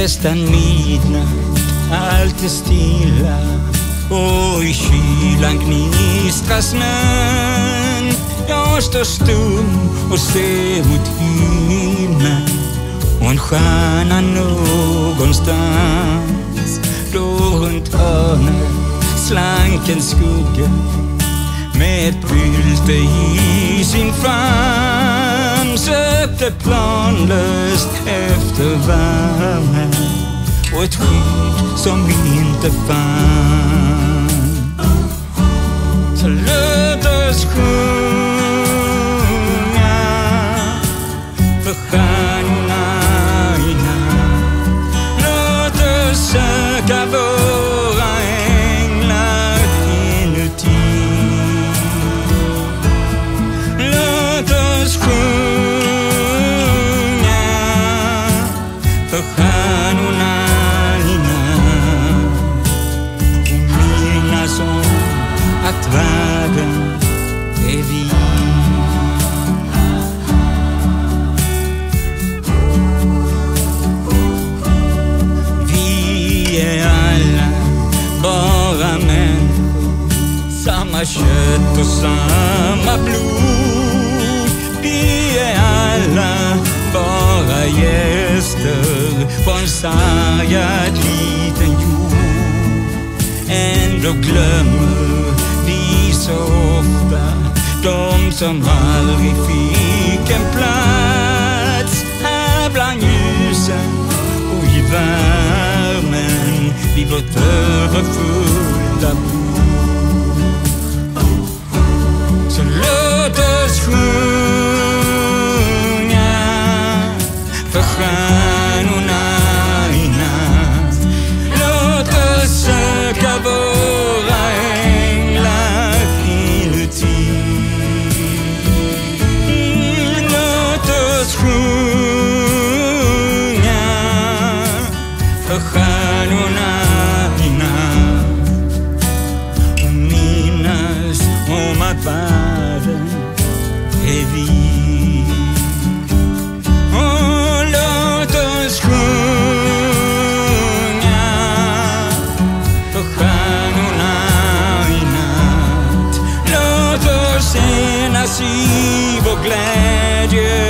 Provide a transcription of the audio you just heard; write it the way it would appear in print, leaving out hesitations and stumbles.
nästan midnatt, allt är stilla och i kylan gnistrar snön. Jag står stum och ser mot himlen och en stjärna någonstans. Då runt hörnet slank en skugga med ett bylte i sin famn. Sökte planlöst efter värme och ett skydd som inte fann. Så låt oss sjunga för stjärnorna i natt. Låt oss söka våra änglar inuti. Låt oss sjunga för stjärnorna i natt och minnas om att världen är vi. Vi är alla bara människor, samma kött och samma blod. Vi är alla bara gäster på en sargad liten jord. Ändå glömmer vi så ofta de som aldrig fick en plats här bland ljusen och i värmen vid vårt överfulla bord. Så låt oss sjunga för stjärnorna i natt. Låt oss söka våra änglar inuti. Låt oss sjunga för stjärnorna i natt och minnas om att världen är vi. Och låt oss sjunga för stjärnorna i natt. Låt oss enas i vår glädje